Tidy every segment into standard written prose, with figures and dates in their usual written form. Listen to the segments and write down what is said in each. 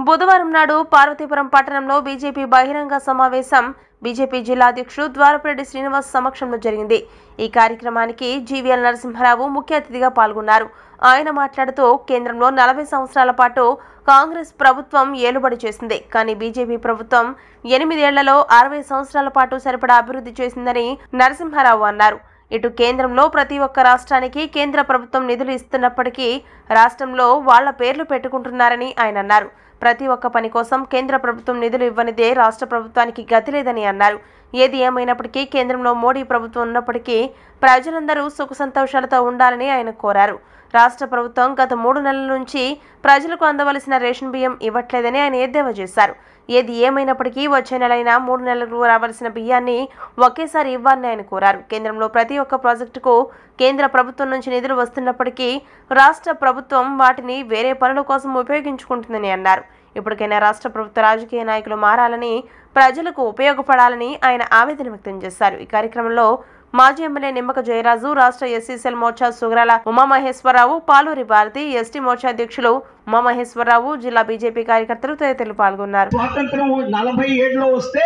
బుధవారం నాడు పార్వతీపురం పట్టణంలో బీజేపీ బహిరంగ సమావేశం బీజేపీ జిల్లా అధ్యక్షుడు ద్వారపురెడ్డి శ్రీనివాస్ సమక్షంలో జరిగింది। ఈ కార్యక్రమానికి జీవీఎల్ నరసింహారావు ముఖ్య అతిథిగా పాల్గొన్నారు। ఆయన మాట్లాడుతూ కేంద్రంలో 40 సంవత్సరాల పాటు కాంగ్రెస్ ప్రభుత్వం ఏలుబడి చేసింది, కానీ బీజేపీ ప్రభుత్వం 8 ఏళ్లలో 60 సంవత్సరాల పాటు సరిపడా అభివృద్ధి చేసిందని నరసింహారావు అన్నారు। ఇటు కేంద్రంలో ప్రతి ఒక్క రాష్ట్రానికి కేంద్ర ప్రభుత్వం నిధులు ఇస్తున్నప్పటికీ రాష్ట్రంలో వాళ్ల పేర్లు పెట్టుకుంటున్నారని ఆయన అన్నారు। ప్రతి ఒక్క పని కోసం కేంద్ర ప్రభుత్వం నిధులు ఇవ్వనిదే రాష్ట్ర ప్రభుత్వానికి గతి లేదని అన్నారు। ఏది ఏమైనప్పటికీ కేంద్రంలో మోడీ ప్రభుత్వం ఉన్నప్పటికీ ప్రజలందరూ సుఖ సంతోషాలతో ఉండాలని ఆయన కోరారు। రాష్ట్ర ప్రభుత్వం గత 3 నెలల నుంచి ప్రజలకు అందవలసిన రేషన్ బియ్యం ఇవ్వట్లేదని ఆయన ఎద్దేవా చేశారు। ఏది ఏమైనప్పటికీ వచ్చే నెలైనా 3 నెలలకు రావాల్సిన బియ్యాన్ని ఒకేసారి ఇవ్వాలని ఆయన కోరారు। కేంద్రంలో ప్రతి ఒక్క ప్రాజెక్టుకు కేంద్ర ప్రభుత్వం నుంచి నిధులు వస్తున్నప్పటికీ రాష్ట్ర ప్రభుత్వం వాటిని వేరే పనుల కోసం ఉపయోగించుకుంటుందని అన్నారు। ఇప్పటికైనా రాష్ట్ర ప్రభుత్వ రాజకీయ నాయకులు మారాలని, ప్రజలకు ఉపయోగపడాలని ఆయన ఆవేదన వ్యక్తం చేశారు। ఈ కార్యక్రమంలో మాజీ ఎమ్మెల్యే నిమ్మక జయరాజు, రాష్ట్ర ఎస్సీసీఎల్ మోర్చా సుగరాల ఉమామహేశ్వరరావు, పాలూరి భారతి, ఎస్టీ మోర్చా అధ్యక్షులు ఉమామహేశ్వరరావు, జిల్లా బీజేపీ కార్యకర్తలు తదితరులు పాల్గొన్నారు। స్వాతంత్రం 47లో వస్తే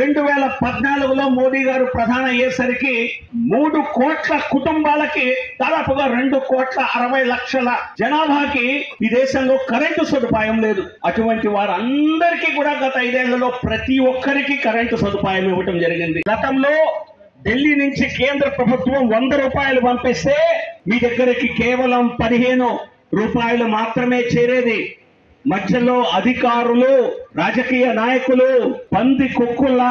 2014లో మోడీ గారు ప్రధాని అయ్యేసరికి 3 కోట్ల కుటుంబాలకి దాదాపుగా 2,60,00,000 జనాభాకి ఈ దేశంలో కరెంటు సదుపాయం లేదు। అటువంటి వారందరికీ కూడా గత 5 ఏళ్లలో ప్రతి ఒక్కరికి కరెంటు సదుపాయం ఇవ్వడం జరిగింది। గతంలో ఢిల్లీ నుంచి కేంద్ర ప్రభుత్వం 100 రూపాయలు పంపిస్తే మీ దగ్గరికి కేవలం 15 రూపాయలు మాత్రమే చేరేది। మధ్యలో అధికారులు, రాజకీయ నాయకులు పంది కుక్కుల్లా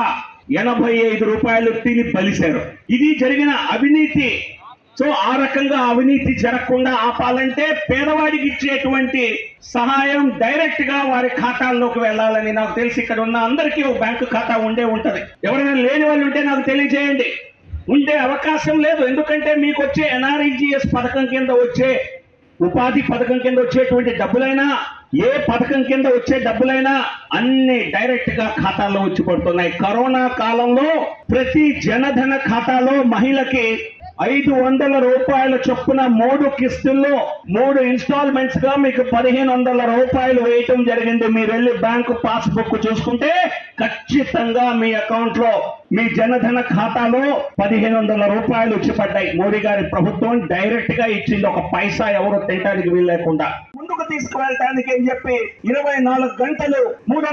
85 రూపాయలు తిని బలిశారు। ఇది జరిగిన అవినీతి। సో ఆ రకంగా అవినీతి జరగకుండా ఆపాలంటే పేదవాడికి ఇచ్చేటువంటి సహాయం డైరెక్ట్ గా వారి ఖాతాల్లోకి వెళ్ళాలని నాకు తెలిసి ఇక్కడ ఉన్న అందరికీ ఒక బ్యాంకు ఖాతా ఉంటది। ఎవరైనా లేని వాళ్ళు ఉంటే నాకు తెలియజేయండి। ఉండే అవకాశం లేదు, ఎందుకంటే మీకు వచ్చే NREGS పథకం కింద వచ్చే ఉపాధి పథకం కింద వచ్చేటువంటి డబ్బులైనా, ఏ పథకం కింద వచ్చే డబ్బులైనా అన్ని డైరెక్ట్ గా ఖాతాలో వచ్చి పడుతున్నాయి। కరోనా కాలంలో ప్రతి జనధన ఖాతాలో మహిళకి 500 రూపాయల చొప్పున 3 కిస్తుల్లో 3 ఇన్స్టాల్మెంట్స్ గా మీకు 1500 రూపాయలు వేయటం జరిగింది। మీరు వెళ్ళి బ్యాంకు పాస్బుక్ చూసుకుంటే ఖచ్చితంగా మీ అకౌంట్ లో, మీ జనధన ఖాతాలో 1500 రూపాయలు వచ్చి పడ్డాయి। మోడీ గారి ప్రభుత్వం డైరెక్ట్ గా ఇచ్చింది, ఒక పైసా ఎవరు తినడానికి వీల్లేకుండా ముందుకు తీసుకువెళ్ళటానికి అని చెప్పి 24 గంటలు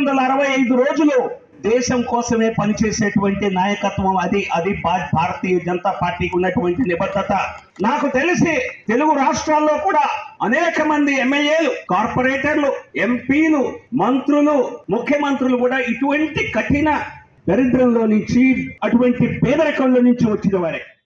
365 రోజులు దేశం కోసమే పనిచేసేటువంటి నాయకత్వం అది భారతీయ జనతా పార్టీకి ఉన్నటువంటి నిబద్ధత। నాకు తెలిసి తెలుగు రాష్ట్రాల్లో కూడా అనేక మంది ఎమ్మెల్యేలు, కార్పొరేటర్లు, ఎంపీలు, మంత్రులు, ముఖ్యమంత్రులు కూడా ఇటువంటి కఠిన దరిద్రంలో నుంచి, అటువంటి పేదరికంలో నుంచి వచ్చిన వారే।